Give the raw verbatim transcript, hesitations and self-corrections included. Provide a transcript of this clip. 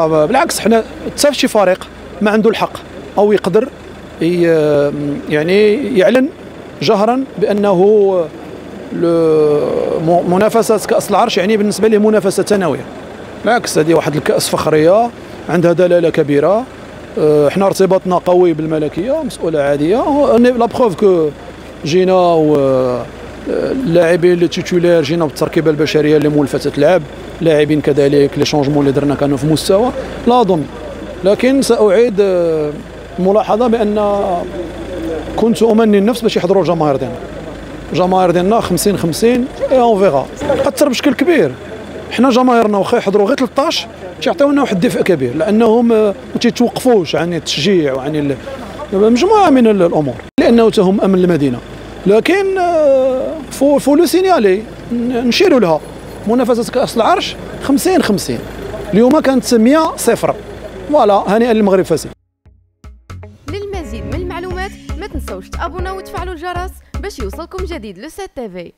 بالعكس حنا حتى شي فريق ما عنده الحق او يقدر يعني يعلن جهرا بانه منافسه كاس العرش يعني بالنسبه له منافسه ثانويه. بالعكس هذه واحد الكاس فخريه عندها دلاله كبيره. احنا ارتباطنا قوي بالملكيه، مسؤوله عاديه. لا بروف كو جينا اللاعبين اللي تيتولير جينا بالتركيبه البشريه اللي مولفه تلعب، لاعبين كذلك لي شونجمون اللي درنا كانوا في مستوى لا اظن. لكن ساعيد الملاحظه بان كنت امني النفس باش يحضروا الجماهير ديالنا. الجماهير ديالنا خمسين خمسين اي اون فيغا. اثر بشكل كبير. حنا جماهيرنا واخا يحضروا غير ثلاثة عشر تيعطيونا واحد الدفء كبير، لانهم ما تيتوقفوش عن التشجيع وعن مجموعه من الامور، لانه تهم امن المدينه. لكن فو فو لو سينيالي نشيروا لها منافسه كاس العرش خمسين خمسين. اليوم كانت مية صفر. فوالا هنيئا للمغرب فاسي. للمزيد من المعلومات ما تنسوش تابوناو وتفعلوا الجرس باش يوصلكم جديد لو سات تي في.